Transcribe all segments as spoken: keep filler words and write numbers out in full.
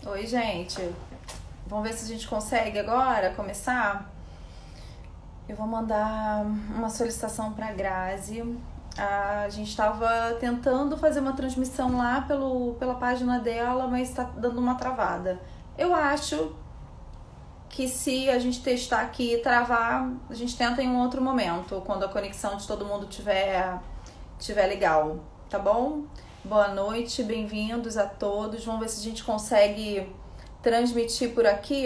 Oi, gente. Vamos ver se a gente consegue agora começar. Eu vou mandar uma solicitação para a Grazi. A gente estava tentando fazer uma transmissão lá pelo, pela página dela, mas está dando uma travada. Eu acho que se a gente testar aqui e travar, a gente tenta em um outro momento, quando a conexão de todo mundo tiver, tiver legal, tá bom? Boa noite, bem-vindos a todos. Vamos ver se a gente consegue transmitir por aqui.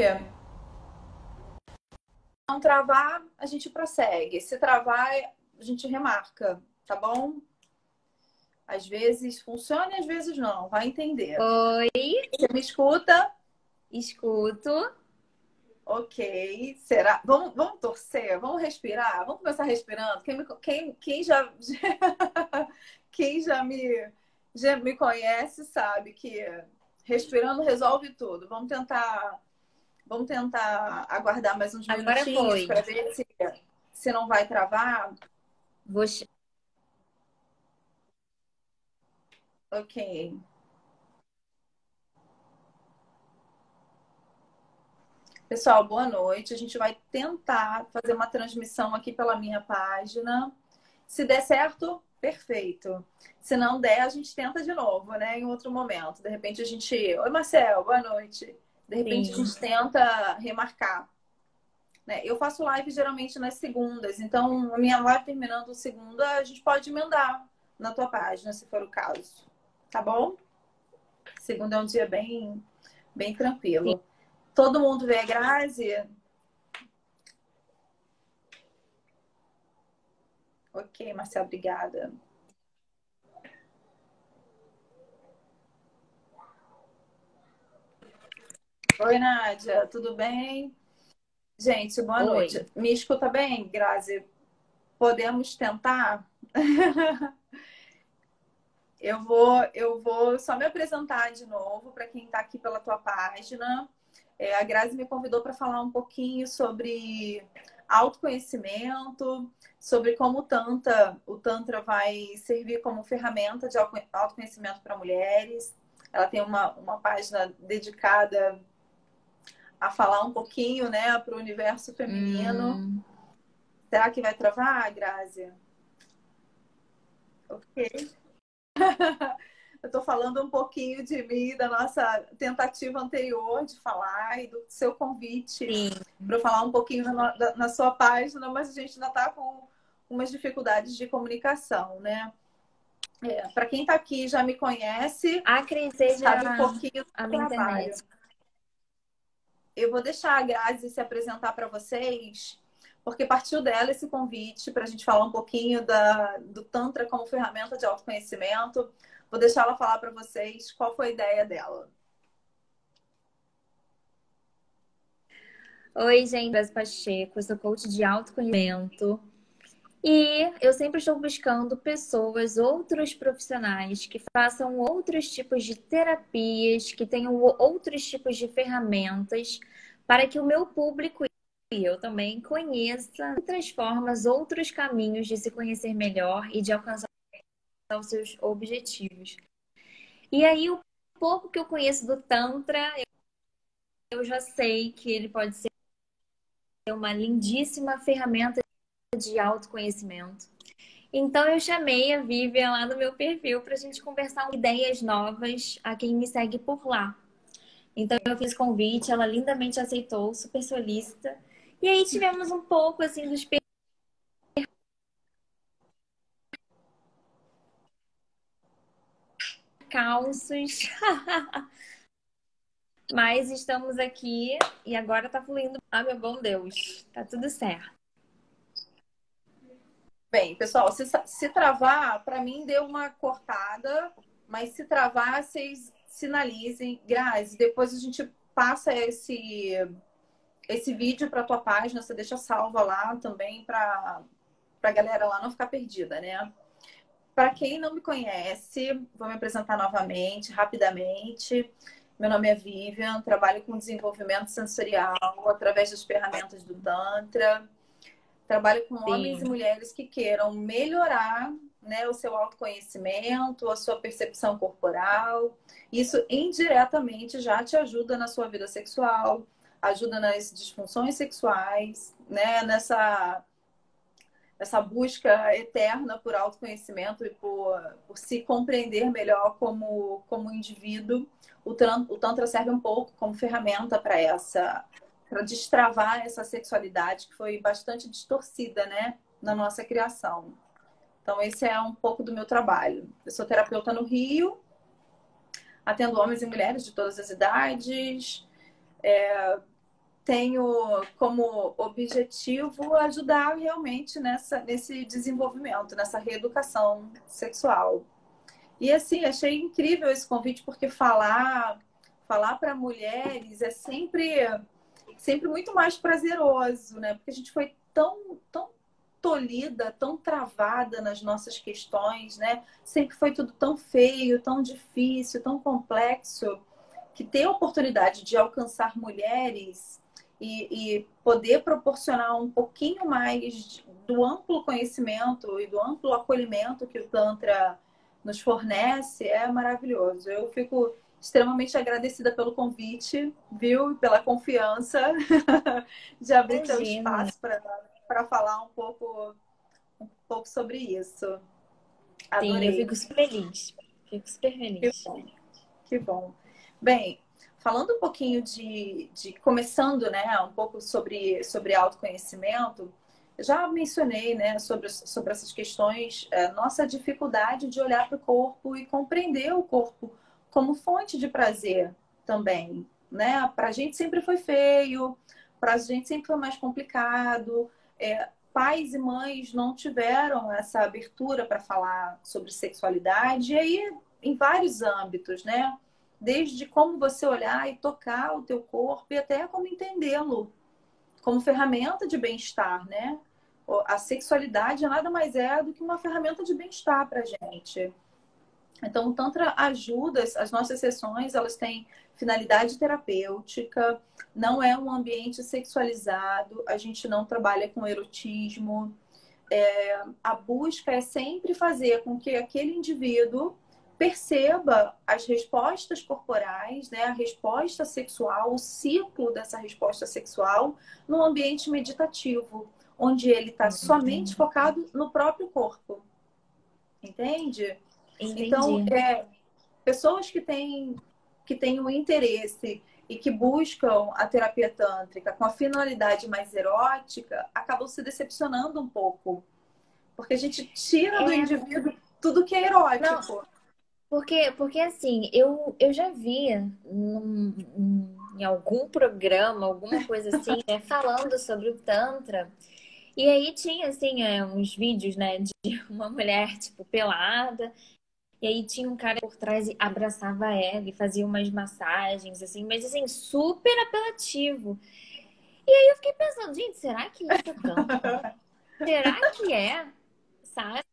Se não travar, a gente prossegue. Se travar, a gente remarca, tá bom? Às vezes funciona e às vezes não, vai entender. Oi, Você me escuta? escuto. Ok. Será? Vamos, vamos torcer? Vamos respirar? Vamos começar respirando? Quem, me, quem, quem já, quem já me, já me conhece sabe que respirando resolve tudo. Vamos tentar, vamos tentar aguardar mais uns Agora minutinhos foi. para ver se, se não vai travar. Vou... ch- Ok. Pessoal, boa noite. A gente vai tentar fazer uma transmissão aqui pela minha página. Se der certo, perfeito. Se não der, a gente tenta de novo, né? Em outro momento. De repente a gente. Oi, Marcel, boa noite. De repente a Sim. gente tenta remarcar. Né? Eu faço live geralmente nas segundas, então a minha live terminando segunda, a gente pode emendar na tua página, se for o caso. Tá bom? Segunda é um dia bem, bem tranquilo. Todo mundo vê a Grazi? Ok, Marcel, obrigada. Oi, Nádia, tudo bem? Gente, boa Oi. noite. Me escuta bem, Grazi? Podemos tentar? Eu vou, eu vou só me apresentar de novo para quem está aqui pela tua página. É, a Grazi me convidou para falar um pouquinho sobre autoconhecimento, sobre como o Tantra, o Tantra vai servir como ferramenta de autoconhecimento para mulheres. Ela tem uma, uma página dedicada a falar um pouquinho, né, para o universo feminino. Hum, Será que vai travar, Grazi? Ok. Eu estou falando um pouquinho de mim, da nossa tentativa anterior de falar e do seu convite sim. para eu falar um pouquinho na, na sua página, mas a gente ainda está com umas dificuldades de comunicação, né? É, para quem está aqui já me conhece, A Cris seja sabe um pouquinho a do minha trabalho. internet. Eu vou deixar a Grazi se apresentar para vocês, porque partiu dela esse convite para a gente falar um pouquinho da, do Tantra como ferramenta de autoconhecimento. Vou deixar ela falar para vocês qual foi a ideia dela. Oi, gente. Grazi Pacheco, eu sou coach de autoconhecimento. E eu sempre estou buscando pessoas, outros profissionais que façam outros tipos de terapias, que tenham outros tipos de ferramentas para que o meu público e eu também conheça outras formas, outros caminhos de se conhecer melhor e de alcançar os seus objetivos. E aí, o pouco que eu conheço do Tantra, eu já sei que ele pode ser uma lindíssima ferramenta de autoconhecimento. Então, eu chamei a Vivian lá no meu perfil para a gente conversar ideias novas a quem me segue por lá. Então, eu fiz convite, ela lindamente aceitou, super solícita. E aí, tivemos um pouco assim dos percalços. Mas estamos aqui e agora tá fluindo. Ah, meu bom Deus, tá tudo certo. Bem, pessoal, se, se travar, para mim deu uma cortada, mas se travar, vocês sinalizem. Grazi, depois a gente passa esse, esse vídeo para tua página, você deixa salva lá também para a galera lá não ficar perdida, né? Para quem não me conhece, vou me apresentar novamente, rapidamente. Meu nome é Vivian, trabalho com desenvolvimento sensorial através das ferramentas do Tantra. Trabalho com homens e Sim. mulheres que queiram melhorar né, o seu autoconhecimento, a sua percepção corporal. Isso indiretamente já te ajuda na sua vida sexual, ajuda nas disfunções sexuais, né, nessa, nessa busca eterna por autoconhecimento e por, por se compreender melhor como, como indivíduo. O, o Tantra serve um pouco como ferramenta para essa, para destravar essa sexualidade que foi bastante distorcida, né, na nossa criação. Então, esse é um pouco do meu trabalho. Eu sou terapeuta no Rio, atendo homens e mulheres de todas as idades. É, tenho como objetivo ajudar realmente nessa, nesse desenvolvimento, nessa reeducação sexual. E assim, achei incrível esse convite, porque falar, falar para mulheres é sempre, sempre muito mais prazeroso, né? Porque a gente foi tão, tão tolhida, tão travada nas nossas questões, né? Sempre foi tudo tão feio, tão difícil, tão complexo, que ter a oportunidade de alcançar mulheres e, e poder proporcionar um pouquinho mais do amplo conhecimento e do amplo acolhimento que o Tantra nos fornece é maravilhoso. Eu fico extremamente agradecida pelo convite, viu? Pela confiança de abrir teu espaço para para falar um pouco, um pouco sobre isso. Adorei. Sim, eu fico super feliz. Fico super feliz. Que bom. Que bom. Bem, falando um pouquinho de, de começando, né, um pouco sobre, sobre autoconhecimento, eu já mencionei, né, sobre, sobre essas questões, é, nossa dificuldade de olhar para o corpo e compreender o corpo como fonte de prazer também, né? Para a gente sempre foi feio, para a gente sempre foi mais complicado. É, pais e mães não tiveram essa abertura para falar sobre sexualidade, e aí em vários âmbitos, né? Desde como você olhar e tocar o teu corpo e até como entendê-lo como ferramenta de bem-estar, né? A sexualidade nada mais é do que uma ferramenta de bem-estar para a gente. Então, o Tantra ajuda, as nossas sessões, elas têm finalidade terapêutica, não é um ambiente sexualizado, a gente não trabalha com erotismo. É, a busca é sempre fazer com que aquele indivíduo perceba as respostas corporais, né, a resposta sexual, o ciclo dessa resposta sexual num ambiente meditativo, onde ele está somente focado no próprio corpo. Entende? Entendi. Então, é, pessoas que têm, que têm um interesse e que buscam a terapia tântrica com a finalidade mais erótica, acabam se decepcionando um pouco. Porque a gente tira do É... indivíduo tudo que é erótico. Não, porque, porque assim, eu, eu já vi num, em algum programa, alguma coisa assim, né, falando sobre o Tantra. E aí tinha, assim, é, uns vídeos, né, de uma mulher, tipo, pelada. E aí tinha um cara por trás e abraçava ela e fazia umas massagens, assim, mas assim, super apelativo. E aí eu fiquei pensando, gente, será que isso é Tantra? Será que é? Sabe?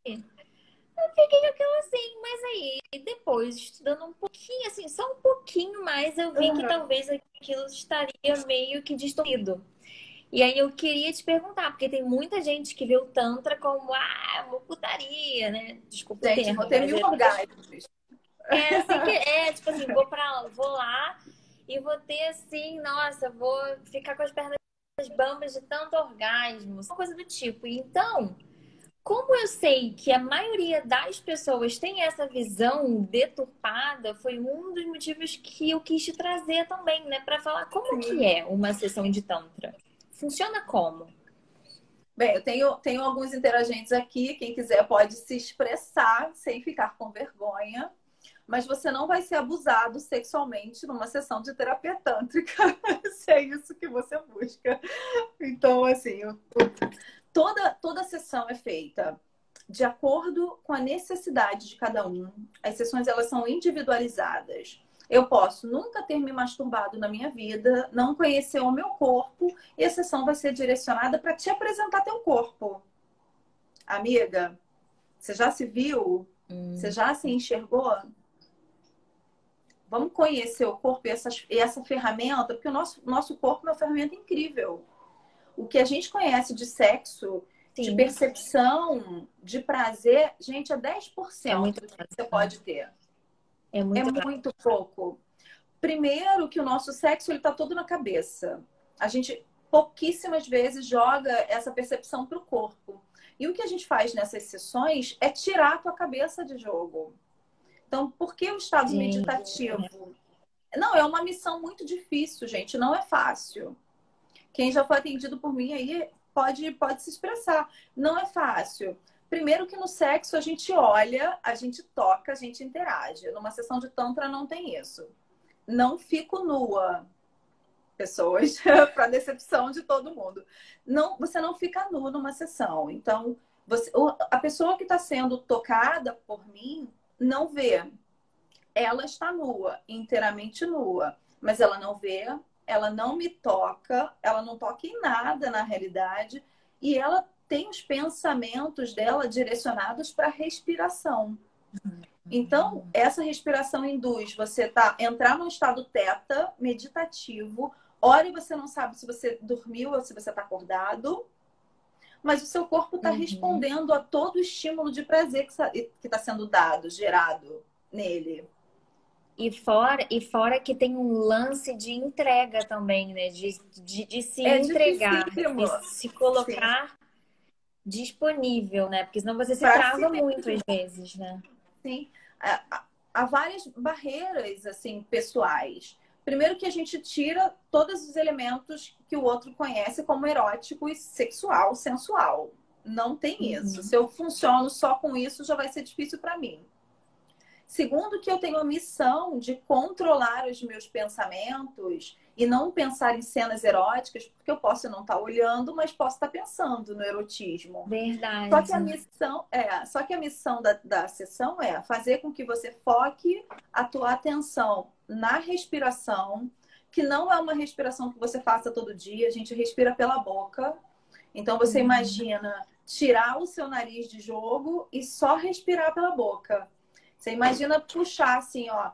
Eu fiquei com aquilo assim, mas aí depois, estudando um pouquinho, assim, só um pouquinho mais, eu vi que talvez aquilo estaria meio que distorcido. E aí eu queria te perguntar, porque tem muita gente que vê o Tantra como, ah, uma putaria, né? Desculpa o Gente, termo. vou ter mil é, orgasmos. é assim que é, tipo assim, vou pra vou lá e vou ter assim, nossa, vou ficar com as pernas bambas de tanto orgasmo, uma coisa do tipo. Então, como eu sei que a maioria das pessoas tem essa visão deturpada, foi um dos motivos que eu quis te trazer também, né? Para falar como Sim. que é uma sessão de Tantra. Funciona como? Bem, eu tenho, tenho alguns interagentes aqui. Quem quiser pode se expressar sem ficar com vergonha. Mas você não vai ser abusado sexualmente numa sessão de terapia tântrica. Se é isso que você busca. Então, assim, eu, toda, toda sessão é feita de acordo com a necessidade de cada um. As sessões, elas são individualizadas. Eu posso nunca ter me masturbado na minha vida, não conhecer o meu corpo, e a sessão vai ser direcionada para te apresentar teu corpo. Amiga, você já se viu? Hum. Você já se enxergou? Vamos conhecer o corpo e, essas, e essa ferramenta, porque o nosso, nosso corpo é uma ferramenta incrível. O que a gente conhece de sexo de Sim, percepção de prazer, gente, é dez por é cento muito do que fácil, você né? pode ter. É É muito fácil. muito pouco. Primeiro que o nosso sexo ele tá todo na cabeça. A gente pouquíssimas vezes joga essa percepção para o corpo. E o que a gente faz nessas sessões é tirar a tua cabeça de jogo. Então, por que o estado Gente, meditativo? Não, é uma missão muito difícil, gente. Não é fácil. Quem já foi atendido por mim aí pode, pode se expressar. Não é fácil. Primeiro que no sexo a gente olha, a gente toca, a gente interage. Numa sessão de tantra não tem isso. Não fico nua, pessoas, para decepção de todo mundo. Não, você não fica nu numa sessão. Então, você, a pessoa que está sendo tocada por mim não vê. Ela está nua, inteiramente nua, mas ela não vê, ela não me toca, ela não toca em nada na realidade, e ela tem os pensamentos dela direcionados para a respiração. Então, essa respiração induz você tá, entrar num estado teta, meditativo. Hora e você não sabe se você dormiu ou se você está acordado, mas o seu corpo está uhum. respondendo a todo o estímulo de prazer que está sendo dado, gerado nele. E fora, e fora que tem um lance de entrega também, né? De, de, de se É entregar, dificílimo, de se sim, colocar disponível, né? Porque senão você se para si trava muito às mesmo. vezes, né? Sim. Há há várias barreiras assim pessoais. Primeiro que a gente tira todos os elementos que o outro conhece como erótico e sexual, sensual. Não tem isso. Uhum. Se eu funciono só com isso, já vai ser difícil para mim. Segundo, que eu tenho a missão de controlar os meus pensamentos e não pensar em cenas eróticas, porque eu posso não estar olhando, mas posso estar pensando no erotismo. Só que a Verdade. missão é, só que a missão da, da sessão é fazer com que você foque a tua atenção na respiração, que não é uma respiração que você faça todo dia, a gente respira pela boca. Então você Uhum. imagina tirar o seu nariz de jogo e só respirar pela boca. Você imagina puxar assim, ó,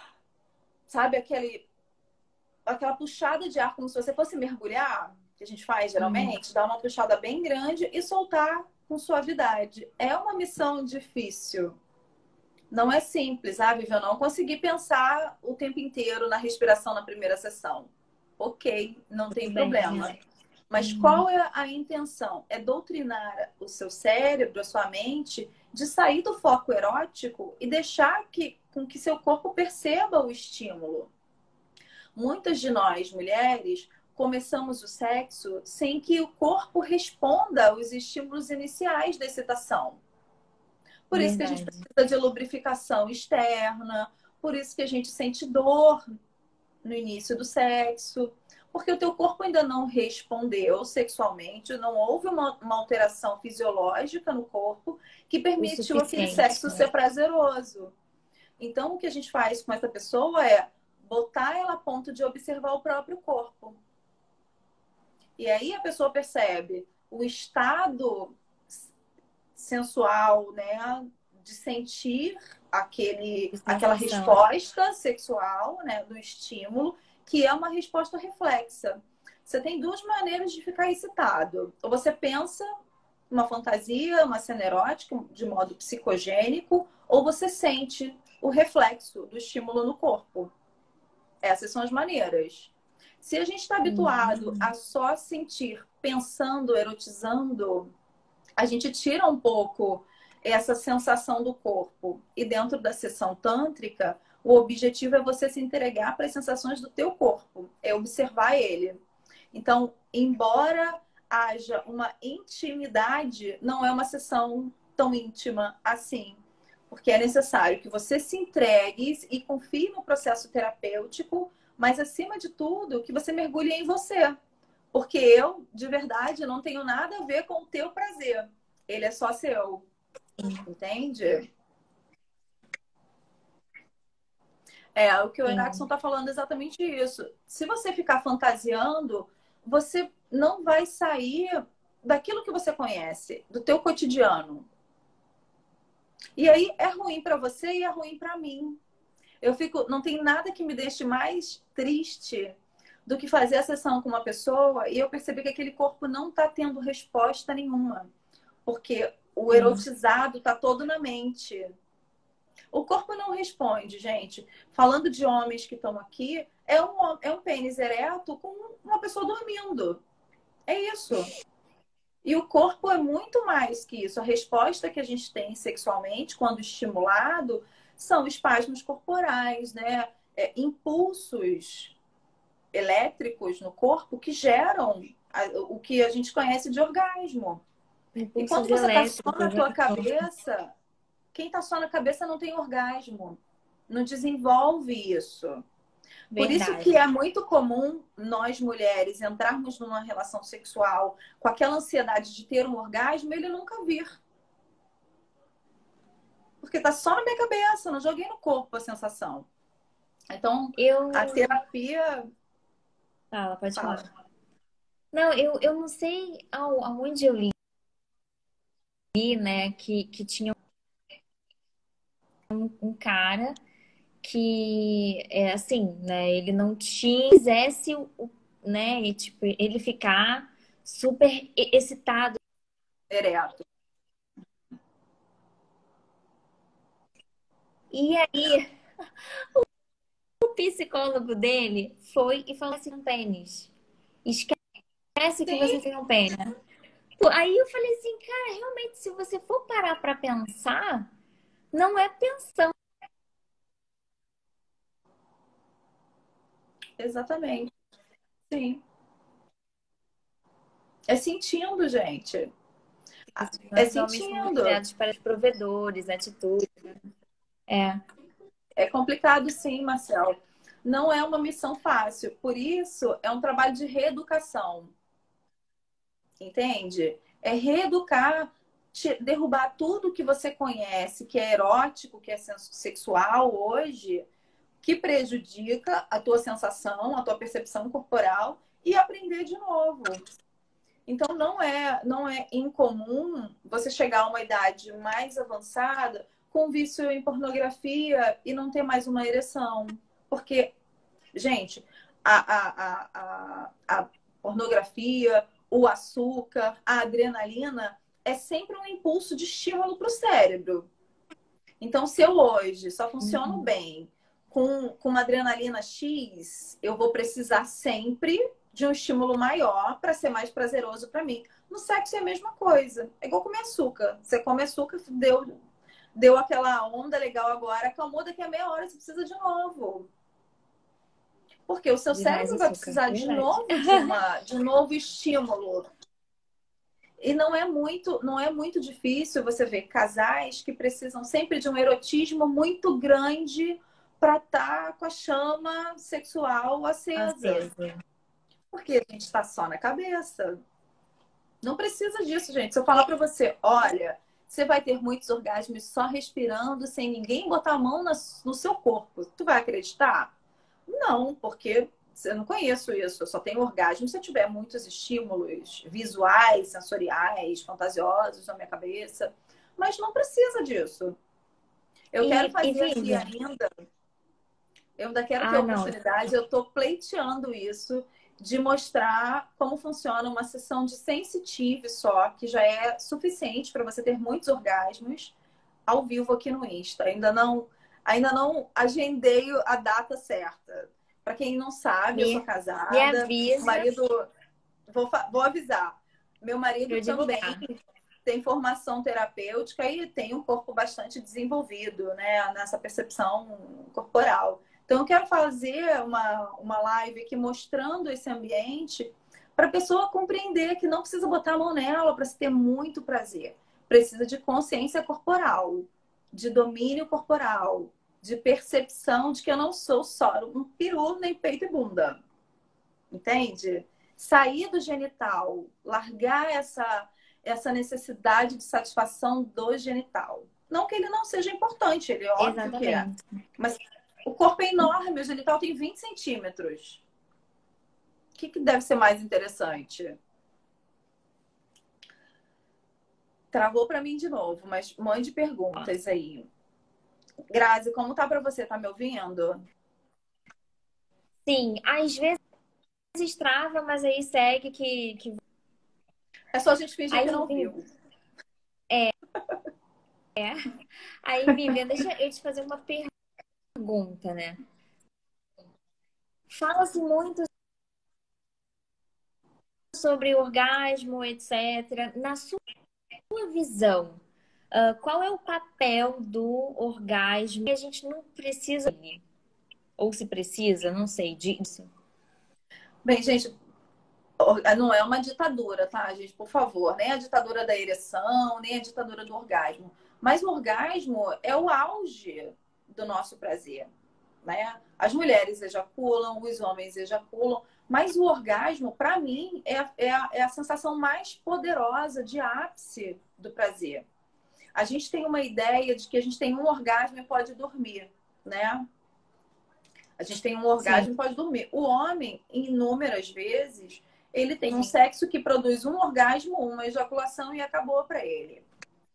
sabe aquele aquela puxada de ar como se você fosse mergulhar, que a gente faz Uhum. geralmente, dar uma puxada bem grande e soltar com suavidade. É uma missão difícil. Não é simples, sabe? Eu não consegui pensar o tempo inteiro na respiração na primeira sessão. Ok, não tem Tudo bem, problema. né? Mas Uhum. qual é a intenção? É doutrinar o seu cérebro, a sua mente, de sair do foco erótico e deixar que, com que seu corpo perceba o estímulo. Muitas de nós, mulheres, começamos o sexo sem que o corpo responda aos estímulos iniciais da excitação. Por isso que a gente Verdade. precisa de lubrificação externa, por isso que a gente sente dor no início do sexo, porque o teu corpo ainda não respondeu sexualmente, não houve uma, uma alteração fisiológica no corpo que O permitiu aquele suficiente, sexo né? ser prazeroso. Então, o que a gente faz com essa pessoa é botar ela a ponto de observar o próprio corpo. E aí a pessoa percebe o estado sensual, né, de sentir aquele, De aquela sensação. resposta sexual, né, do estímulo, que é uma resposta reflexa. Você tem duas maneiras de ficar excitado. Ou você pensa uma fantasia, uma cena erótica, de modo psicogênico, ou você sente o reflexo do estímulo no corpo. Essas são as maneiras. Se a gente está habituado Uhum. a só sentir pensando, erotizando, a gente tira um pouco essa sensação do corpo. E dentro da sessão tântrica, o objetivo é você se entregar para as sensações do teu corpo, é observar ele. Então, embora haja uma intimidade, não é uma sessão tão íntima assim, porque é necessário que você se entregue e confie no processo terapêutico, mas acima de tudo, que você mergulhe em você. Porque eu, de verdade, não tenho nada a ver com o teu prazer. Ele é só seu. Entende? É, o que o Erickson Sim. está falando é exatamente isso. Se você ficar fantasiando, você não vai sair daquilo que você conhece, do teu cotidiano. E aí é ruim para você e é ruim para mim. Eu fico, não tem nada que me deixe mais triste do que fazer a sessão com uma pessoa e eu perceber que aquele corpo não está tendo resposta nenhuma. porque o Sim. erotizado tá todo na mente. O corpo não responde, gente. Falando de homens que estão aqui, é um, é um pênis ereto com uma pessoa dormindo. É isso. E o corpo é muito mais que isso. A resposta que a gente tem sexualmente, quando estimulado, são espasmos corporais, né? É, impulsos elétricos no corpo que geram a, o que a gente conhece de orgasmo. E quando Impulsos você está só na elétricos, tua né? cabeça, quem está só na cabeça não tem orgasmo. Não desenvolve isso. Por isso que Verdade. é muito comum nós mulheres entrarmos numa relação sexual com aquela ansiedade de ter um orgasmo e ele nunca vir. Porque tá só na minha cabeça, não joguei no corpo a sensação. Então, a Eu. terapia. Fala, pode Fala. falar. Não, eu, eu não sei ao- aonde eu li, né, que, que tinha um cara que, é assim, né, ele não tinha, quisesse, o, o- né, e, tipo, ele ficar super e- excitado. Ereto. E aí, o psicólogo dele foi e falou assim, um pênis. Esquece que você Sim, tem um pênis. Pô, aí eu falei assim, cara, realmente, se você for parar pra pensar, não é pensando. exatamente. Sim. É sentindo, gente. É Nós homens fomos sentindo. criados para os provedores, atitudes. É, É complicado, sim, Marcel. Não é uma missão fácil. Por isso, é um trabalho de reeducação. Entende? É reeducar, te- derrubar tudo que você conhece, que é erótico, que é senso sexual hoje, que prejudica a tua sensação, a tua percepção corporal e aprender de novo. Então não é, não é incomum você chegar a uma idade mais avançada com vício em pornografia e não ter mais uma ereção. Porque, gente, a, a, a, a, a pornografia, o açúcar, a adrenalina é sempre um impulso de estímulo para o cérebro. Então, se eu hoje só funciono uhum, bem com, com uma adrenalina X, eu vou precisar sempre de um estímulo maior para ser mais prazeroso para mim. No sexo é a mesma coisa. É igual comer açúcar. Você come açúcar, deu, deu aquela onda legal agora, acalmou, daqui a meia hora você precisa de novo. Porque o seu de mais cérebro vai açúcar, precisar de verdade. novo de, uma, de um novo estímulo. E não é muito, não é muito difícil você ver casais que precisam sempre de um erotismo muito grande para estar tá com a chama sexual acesa. Acesa. Porque a gente está só na cabeça. Não precisa disso, gente. Se eu falar para você, olha, você vai ter muitos orgasmos só respirando, sem ninguém botar a mão no seu corpo. Tu vai acreditar? Não, porque eu não conheço isso. Eu só tenho orgasmo se eu tiver muitos estímulos visuais, sensoriais, fantasiosos na minha cabeça. Mas não precisa disso. Eu quero E, e fazer aqui Vivian, ainda, eu ainda quero ter a ah, não, oportunidade, eu estou pleiteando isso, de mostrar como funciona uma sessão de sensitive só, que já é suficiente para você ter muitos orgasmos ao vivo aqui no Insta. Ainda não, ainda não agendei a data certa. Para quem não sabe, eu sou me, me casada, o avisa marido, vou, vou avisar. Meu para marido eu também divulgar. tem formação terapêutica e tem um corpo bastante desenvolvido, né, nessa percepção corporal. Então, eu quero fazer uma, uma live aqui mostrando esse ambiente para a pessoa compreender que não precisa botar a mão nela para se ter muito prazer. Precisa de consciência corporal, de domínio corporal, de percepção de que eu não sou só um peru, nem peito e bunda. Entende? Sair do genital, largar essa, essa necessidade de satisfação do genital. Não que ele não seja importante, ele é óbvio que é. Exatamente. Mas o corpo é enorme, o genital tem vinte centímetros. O que, que deve ser mais interessante? Travou para mim de novo, mas mande perguntas aí. Grazi, como tá para você? Tá me ouvindo? Sim, às vezes trava, mas aí segue que, que... É só a gente fingir que Aí, não Vi- viu. Aí, Vivian, deixa eu te fazer uma pergunta, né? Fala-se muito sobre orgasmo, etcétera. Na sua visão, ah, qual é o papel do orgasmo? E a gente não precisa, ou se precisa, não sei, disso. Bem, gente, não é uma ditadura, tá, gente? Por favor, nem a ditadura da ereção, nem a ditadura do orgasmo. Mas o orgasmo é o auge do nosso prazer, né? As mulheres ejaculam, os homens ejaculam, mas o orgasmo, para mim, é, é, a, é a sensação mais poderosa de ápice do prazer. A gente tem uma ideia de que a gente tem um orgasmo e pode dormir, né? A gente tem um Sim. orgasmo e pode dormir. O homem, inúmeras vezes, ele tem um sexo que produz um orgasmo, uma ejaculação e acabou para ele.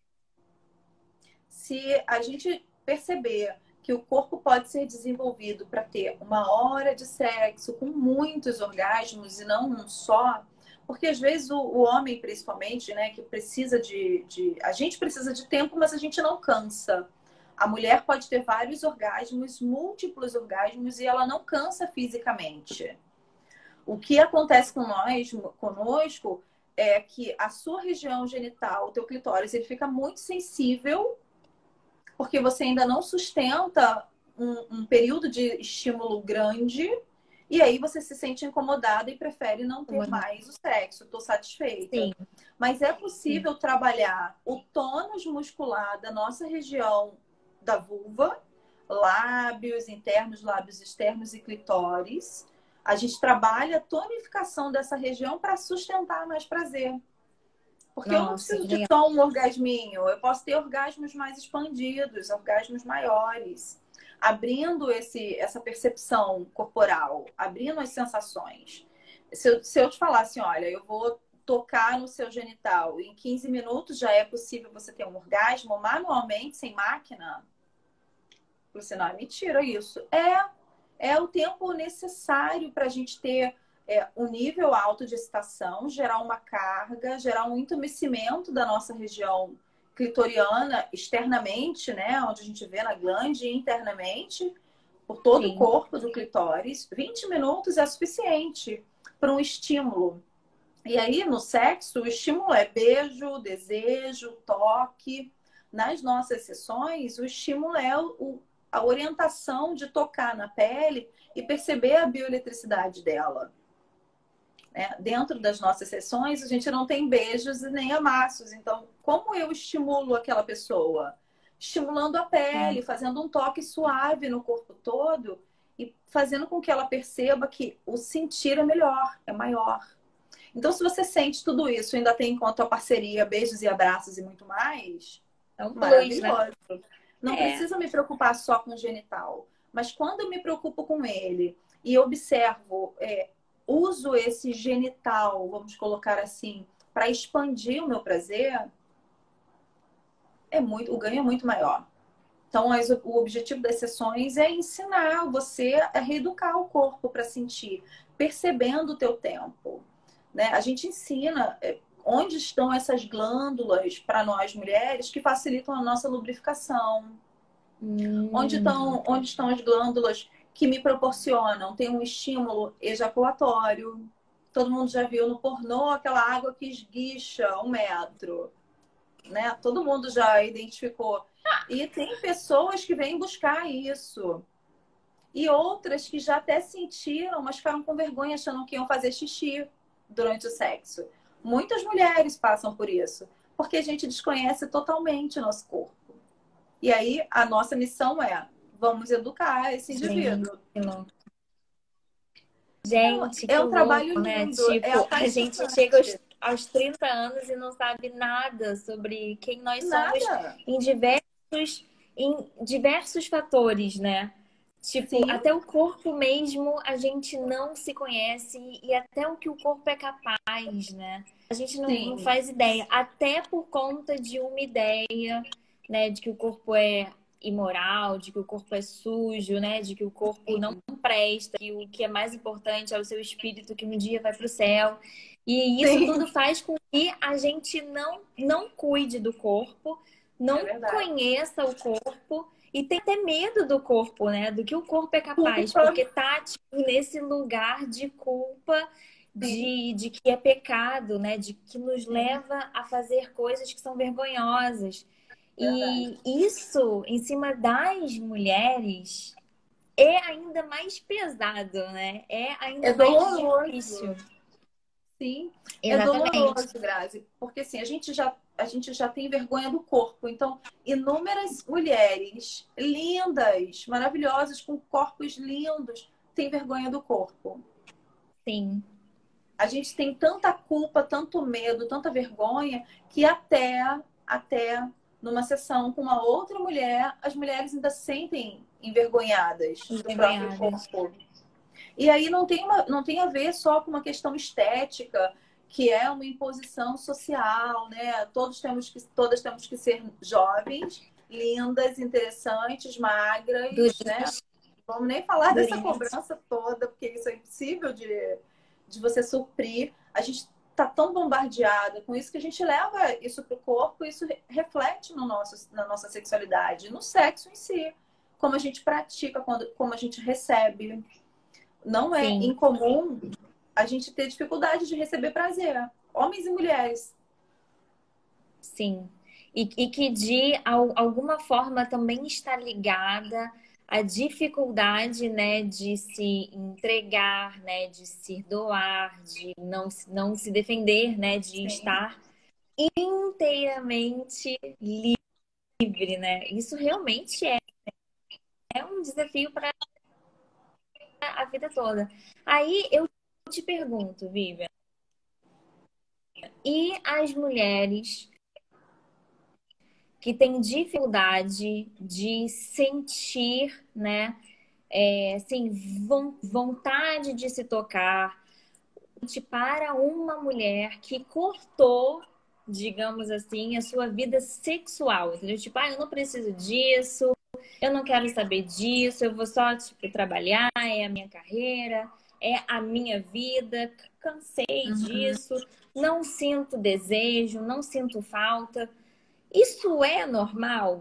Se a gente perceber que o corpo pode ser desenvolvido para ter uma hora de sexo com muitos orgasmos e não um só, porque às vezes o, o homem, principalmente, né, que precisa de, de. A gente precisa de tempo, mas a gente não cansa. A mulher pode ter vários orgasmos, múltiplos orgasmos, e ela não cansa fisicamente. O que acontece com nós, conosco, é que a sua região genital, o teu clitóris, ele fica muito sensível, porque você ainda não sustenta um, um período de estímulo grande, e aí você se sente incomodada e prefere não ter mais o sexo. Estou satisfeita. Sim. Mas é possível Sim. trabalhar o tônus muscular da nossa região da vulva, lábios internos, lábios externos e clitóris. A gente trabalha a tonificação dessa região para sustentar mais prazer. Porque Nossa, eu não preciso de só um orgasminho. Eu posso ter orgasmos mais expandidos, orgasmos maiores. Abrindo esse, essa percepção corporal, abrindo as sensações. Se eu, se eu te falar assim, olha, eu vou tocar no seu genital, em quinze minutos já é possível você ter um orgasmo manualmente, sem máquina? Você não, é mentira isso. É, é o tempo necessário para a gente ter é, um nível alto de excitação, gerar uma carga, gerar um entumecimento da nossa região clitoriana externamente, né? Onde a gente vê na glande, e internamente, por todo Sim. o corpo do clitóris. vinte minutos é suficiente para um estímulo. E aí, no sexo, o estímulo é beijo, desejo, toque. Nas nossas sessões, o estímulo é o, a orientação de tocar na pele e perceber a bioeletricidade dela. É, dentro das nossas sessões, a gente não tem beijos e nem amassos. Então, como eu estimulo aquela pessoa? Estimulando a pele, fazendo um toque suave no corpo todo e fazendo com que ela perceba que o sentir é melhor, é maior. Então, se você sente tudo isso, ainda tem em conta a parceria, beijos e abraços e muito mais, é um plus, maravilhoso. Né? Não é. precisa me preocupar só com o genital. Mas quando eu me preocupo com ele e observo, é, uso esse genital, vamos colocar assim, para expandir o meu prazer, é muito, o ganho é muito maior. Então, as, o objetivo das sessões é ensinar você a reeducar o corpo para sentir, percebendo o teu tempo. Né? A gente ensina onde estão essas glândulas para nós mulheres que facilitam a nossa lubrificação. Hum. Onde, estão, onde estão as glândulas que me proporcionam, tem um estímulo ejaculatório. Todo mundo já viu no pornô aquela água que esguicha um metro. Né? Todo mundo já identificou. E tem pessoas que vêm buscar isso. E outras que já até sentiram, mas ficaram com vergonha achando que iam fazer xixi durante o sexo. Muitas mulheres passam por isso, porque a gente desconhece totalmente o nosso corpo. E aí a nossa missão é, vamos educar esse indivíduo. Gente, é, é um louco, trabalho né? lindo. Tipo, é a gente chega aos, aos trinta anos e não sabe nada sobre quem nós somos nada. em diversos, em diversos fatores, né? Tipo, Sim. até o corpo mesmo a gente não se conhece e até o que o corpo é capaz, né? A gente não, não faz ideia. Até por conta de uma ideia, né? De que o corpo é imoral, de que o corpo é sujo, né? De que o corpo não presta, que o que é mais importante é o seu espírito que um dia vai para o céu. E isso Sim. tudo faz com que a gente não, não cuide do corpo, É não verdade. conheça o corpo e tem até medo do corpo, né? Do que o corpo é capaz, Culpa, porque tá tipo, nesse lugar de culpa, sim, de, de que é pecado, né? De que nos sim, leva a fazer coisas que são vergonhosas. verdade. E isso em cima das mulheres é ainda mais pesado, né? É É ainda mais difícil. doloroso. Sim, é Exatamente. doloroso, Grazi, porque assim, a gente já, a gente já tem vergonha do corpo. Então, inúmeras mulheres lindas, maravilhosas, com corpos lindos, têm vergonha do corpo. Sim, A gente tem tanta culpa, tanto medo, tanta vergonha, que até, até numa sessão com uma outra mulher, as mulheres ainda se sentem envergonhadas do próprio envergonhadas. corpo. E aí não tem, uma, não tem a ver só com uma questão estética, que é uma imposição social, né? Todos temos que, todas temos que ser jovens, lindas, interessantes, magras, né? Durinhas, Vamos nem falar dessa durinhas. cobrança toda, porque isso é impossível de, de você suprir. A gente está tão bombardeada com isso que a gente leva isso para o corpo e isso reflete no nosso, na nossa sexualidade, no sexo em si. Como a gente pratica, quando, como a gente recebe. Não é Sim, incomum a gente ter dificuldade de receber prazer. Homens e mulheres. sim. E, e que de al- alguma forma também está ligada à dificuldade, né, de se entregar, né, de se doar, de não, se- não se defender, né, de Sim. estar inteiramente livre, né? Isso realmente é, é um desafio para a vida toda. Aí eu te pergunto, Vivian, e as mulheres que têm dificuldade de sentir, né, é, assim, von- vontade de se tocar, para uma mulher que cortou, digamos assim, a sua vida sexual, entendeu? Tipo, ah, eu não preciso disso, eu não quero saber disso, eu vou só, tipo, trabalhar, é a minha carreira, é a minha vida, cansei Uhum. disso, não sinto desejo, não sinto falta. Isso é normal?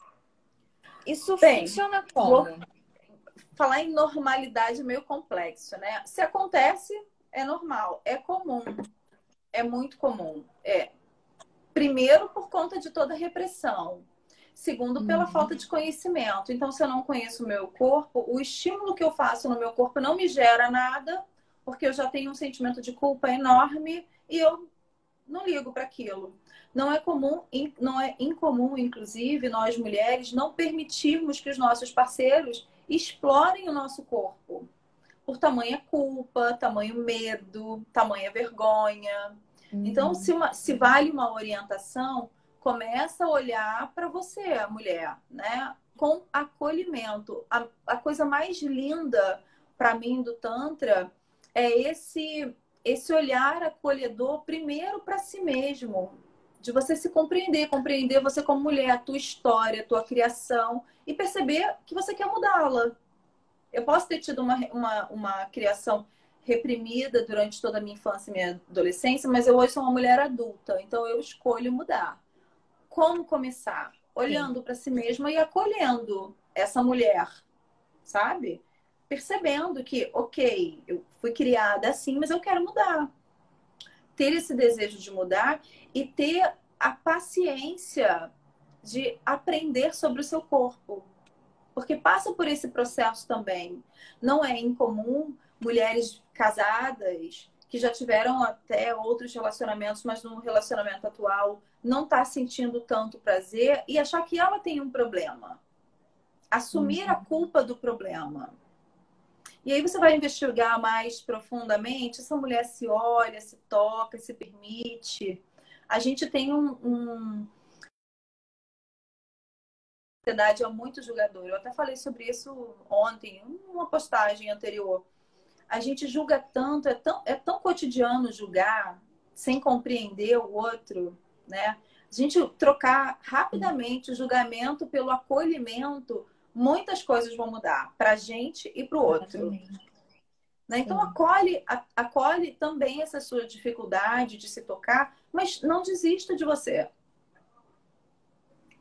Isso Bem, funciona vou como? falar em normalidade meio complexo, né? Se acontece, é normal, é comum, é muito comum. É, primeiro, por conta de toda a repressão. Segundo, pela Uhum. falta de conhecimento. Então, se eu não conheço o meu corpo, o estímulo que eu faço no meu corpo não me gera nada, porque eu já tenho um sentimento de culpa enorme e eu não ligo para aquilo. Não é comum, não é incomum, inclusive, nós mulheres não permitirmos que os nossos parceiros explorem o nosso corpo por tamanha culpa, tamanho medo, tamanha vergonha. Então, se, Uhum. uma, se vale uma orientação, começa a olhar para você, mulher, né? Com acolhimento. A, a coisa mais linda para mim do Tantra é esse esse olhar acolhedor primeiro para si mesmo, de você se compreender, compreender você como mulher, a tua história, a tua criação e perceber que você quer mudá-la. Eu posso ter tido uma, uma, uma criação reprimida durante toda a minha infância e minha adolescência, mas eu hoje sou uma mulher adulta, então eu escolho mudar. Como começar? Sim, Olhando para si mesma e acolhendo essa mulher, sabe? Percebendo que, ok, eu fui criada assim, mas eu quero mudar. Ter esse desejo de mudar e ter a paciência de aprender sobre o seu corpo, porque passa por esse processo também. Não é incomum mulheres casadas que já tiveram até outros relacionamentos, mas no relacionamento atual não está sentindo tanto prazer e achar que ela tem um problema. Assumir a uhum. culpa do problema. E aí você vai investigar mais profundamente, essa mulher se olha, se toca, se permite. A gente tem um, um sociedade é muito julgadora. Eu até falei sobre isso ontem, numa postagem anterior. A gente julga tanto, é tão, é tão cotidiano julgar, sem compreender o outro, né? A gente trocar rapidamente o julgamento pelo acolhimento, muitas coisas vão mudar para a gente e para o outro. Exatamente. Né? Então, Sim. acolhe, a, acolhe também essa sua dificuldade de se tocar, mas não desista de você.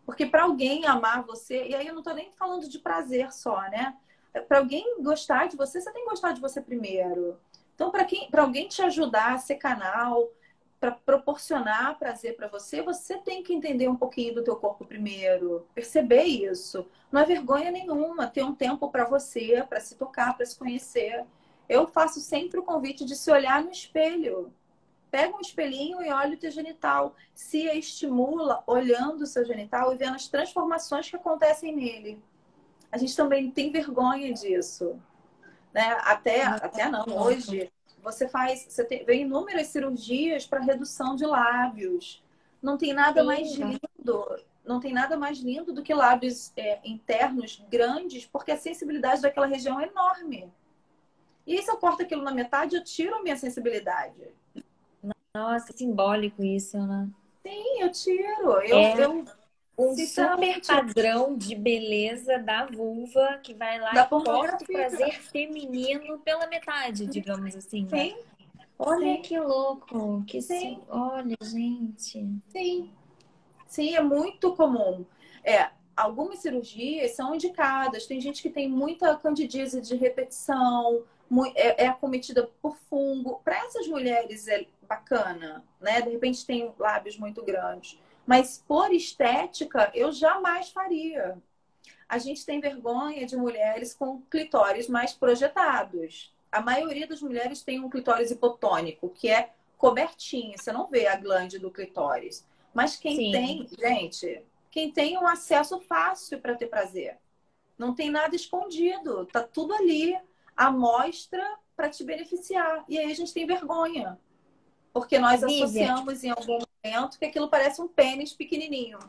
Porque para alguém amar você, e aí eu não tô nem falando de prazer só, né? Para alguém gostar de você, você tem que gostar de você primeiro. Então, para quem, para alguém te ajudar a ser canal, para proporcionar prazer para você, você tem que entender um pouquinho do teu corpo primeiro, perceber isso. Não é vergonha nenhuma ter um tempo para você, para se tocar, para se conhecer. Eu faço sempre o convite de se olhar no espelho. Pega um espelhinho e olha o teu genital. Se estimula olhando o seu genital e vendo as transformações que acontecem nele. A gente também tem vergonha disso, né? Até, até não, hoje você faz, você tem, vem inúmeras cirurgias para redução de lábios. Não tem nada Sim, mais lindo, não tem nada mais lindo do que lábios é, internos grandes, porque a sensibilidade daquela região é enorme. E se eu corto aquilo na metade, eu tiro a minha sensibilidade. nossa, simbólico isso, né? Sim, eu tiro. Eu, É eu um super sinceramente, padrão de beleza da vulva que vai lá da e corta o pornografia. prazer feminino pela metade, digamos assim, né? Sim, Olha sim, que louco, que sim, sim, olha, gente. sim. Sim, é muito comum. É, algumas cirurgias são indicadas. Tem gente que tem muita candidíase de repetição, mu- é, é acometida por fungo. Para essas mulheres é bacana, né? De repente tem lábios muito grandes. Mas por estética, eu jamais faria. A gente tem vergonha de mulheres com clitóris mais projetados. A maioria das mulheres tem um clitóris hipotônico, que é cobertinho, você não vê a glande do clitóris. Mas quem Sim, tem, gente, quem tem um acesso fácil para ter prazer. Não tem nada escondido, tá tudo ali, à mostra para te beneficiar. E aí a gente tem vergonha, porque nós Vivian. associamos em algum momento que aquilo parece um pênis pequenininho.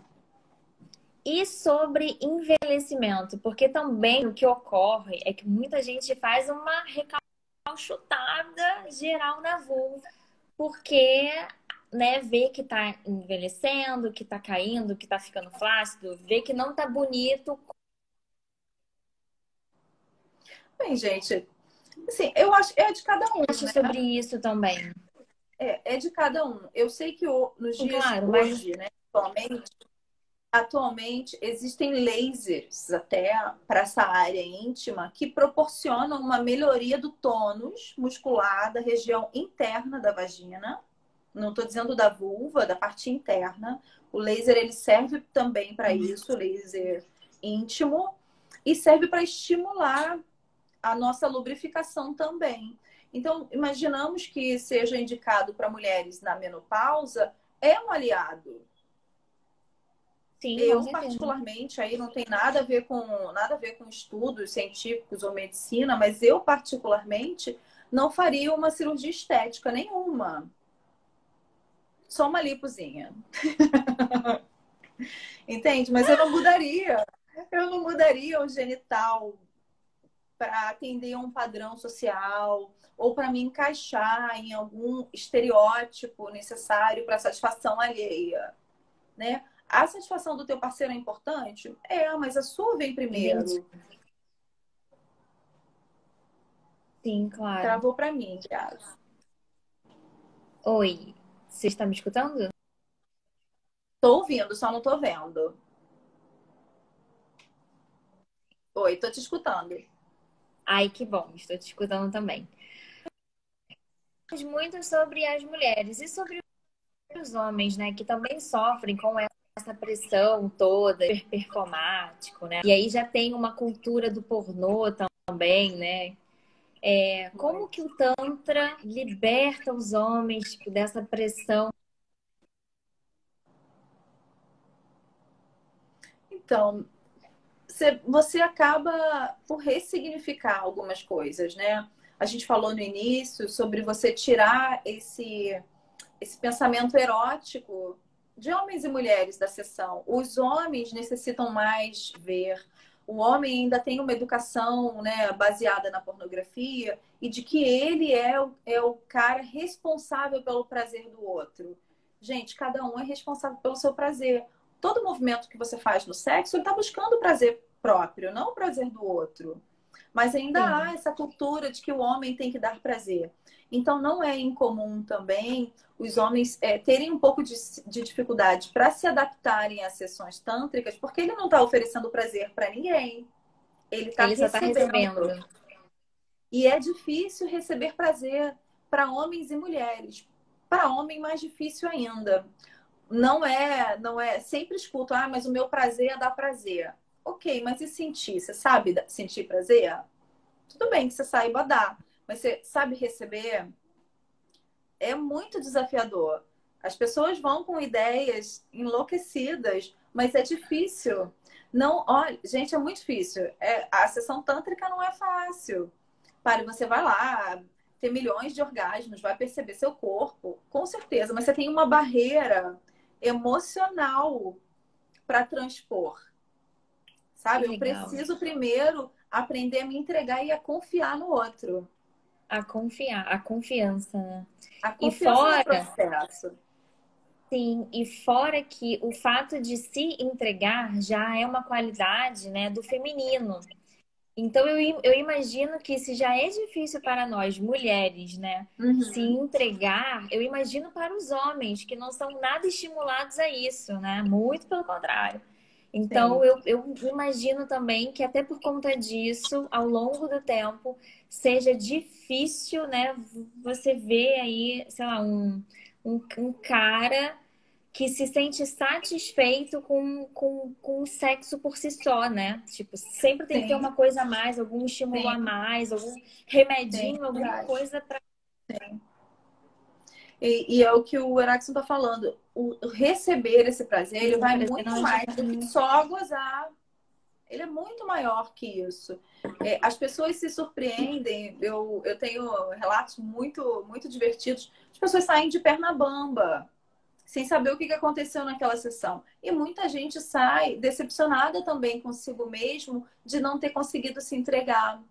E sobre envelhecimento, porque também o que ocorre é que muita gente faz uma recalchutada geral na vulva, porque, né, vê que tá envelhecendo, que tá caindo, que tá ficando flácido, vê que não tá bonito. Bem, gente, assim, eu acho é de cada um, Acho né? sobre isso também. É, é de cada um. Eu sei que o- nos dias Claro, mas hoje, né, atualmente, atualmente existem lasers até para essa área íntima que proporcionam uma melhoria do tônus muscular da região interna da vagina. Não estou dizendo da vulva, da parte interna. O laser ele serve também para isso, o laser íntimo, e serve para estimular a nossa lubrificação também. Então, imaginamos que seja indicado para mulheres na menopausa, é um aliado. sim, com Eu, certeza. particularmente, aí não tem nada a ver com nada a ver com estudos científicos ou medicina, mas eu, particularmente, não faria uma cirurgia estética nenhuma. Só uma lipozinha. Entende? Mas eu não mudaria. Eu não mudaria o genital para atender a um padrão social ou para me encaixar em algum estereótipo necessário para satisfação alheia, né? A satisfação do teu parceiro é importante? É, mas a sua vem Gente, primeiro. sim, claro. Travou para mim, Grazi. Oi, você está me escutando? Tô ouvindo, só não tô vendo. Oi, tô te escutando. Ai, que bom, estou te escutando também. Muito sobre as mulheres e sobre os homens, né, que também sofrem com essa pressão toda, hiper performático, né? E aí já tem uma cultura do pornô também, né? É, como que o Tantra liberta os homens, tipo, dessa pressão? Então, você, você acaba por ressignificar algumas coisas, né? A gente falou no início sobre você tirar esse, esse pensamento erótico de homens e mulheres da sessão. Os homens necessitam mais ver. O homem ainda tem uma educação, né, baseada na pornografia e de que ele é o, é o cara responsável pelo prazer do outro. Gente, cada um é responsável pelo seu prazer. Todo movimento que você faz no sexo, ele está buscando o prazer próprio, não o prazer do outro. Mas ainda há Sim. essa cultura de que o homem tem que dar prazer. Então, não é incomum também os homens é, terem um pouco de, de dificuldade para se adaptarem às sessões tântricas, porque ele não está oferecendo prazer para ninguém. Ele está Ele só tá recebendo. recebendo. E é difícil receber prazer para homens e mulheres. Para homem, mais difícil ainda. Não é, não é. Sempre escuto, ah, mas o meu prazer é dar prazer. Ok, mas e sentir? Você sabe sentir prazer? Tudo bem que você saiba dar, mas você sabe receber? É muito desafiador. As pessoas vão com ideias enlouquecidas, mas é difícil. Não, olha, gente, é muito difícil. É, a sessão tântrica não é fácil. Pare, você vai lá, ter milhões de orgasmos, vai perceber seu corpo, com certeza, mas você tem uma barreira emocional para transpor, Que sabe? Eu legal. preciso primeiro aprender a me entregar e a confiar no outro. A confiar, a confiança, né? A E confiança no fora, processo. sim, e fora que o fato de se entregar já é uma qualidade, né, do feminino. Então eu, im- eu imagino que se já é difícil para nós, mulheres, né, se Uhum. entregar, eu imagino para os homens que não são nada estimulados a isso, né? Muito pelo contrário. Então Sim, eu, eu imagino também que até por conta disso, ao longo do tempo, seja difícil, né, você ver aí, sei lá, um, um, um cara que se sente satisfeito com, com, com o sexo por si só, né? Tipo, sempre tem que ter sim, uma coisa a mais, algum estímulo a sim, mais, algum sim, remedinho, alguma verdade. coisa para. E, e é o que o Erackson está falando. O receber esse prazer, ele Esse vai prazer não muito é mais do que difícil. só gozar. Ele é muito maior que isso. É, as pessoas se surpreendem. Eu, eu tenho relatos muito, muito divertidos. As pessoas saem de perna bamba, sem saber o que aconteceu naquela sessão. E muita gente sai decepcionada também consigo mesmo de não ter conseguido se entregar.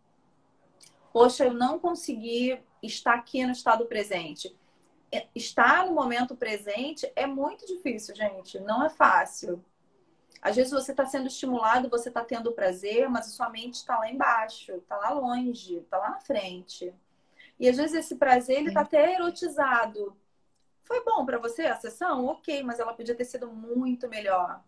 Poxa, eu não consegui estar aqui no estado presente. Estar no momento presente é muito difícil, gente. Não é fácil. Às vezes você está sendo estimulado, você está tendo prazer, mas a sua mente está lá embaixo, está lá longe, está lá na frente. E às vezes esse prazer ele está até erotizado. Foi bom para você a sessão? Ok, mas ela podia ter sido muito melhor.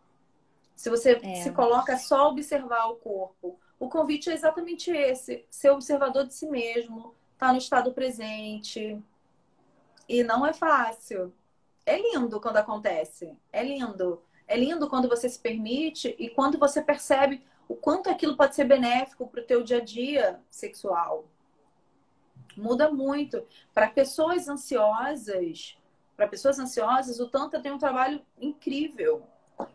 Se você se É, coloca só a observar o corpo. O convite é exatamente esse: ser observador de si mesmo, estar tá no estado presente. E não é fácil. É lindo quando acontece. É lindo. É lindo quando você se permite e quando você percebe o quanto aquilo pode ser benéfico para o teu dia a dia sexual. Muda muito. Para pessoas ansiosas, para pessoas ansiosas, o Tantra tem um trabalho incrível.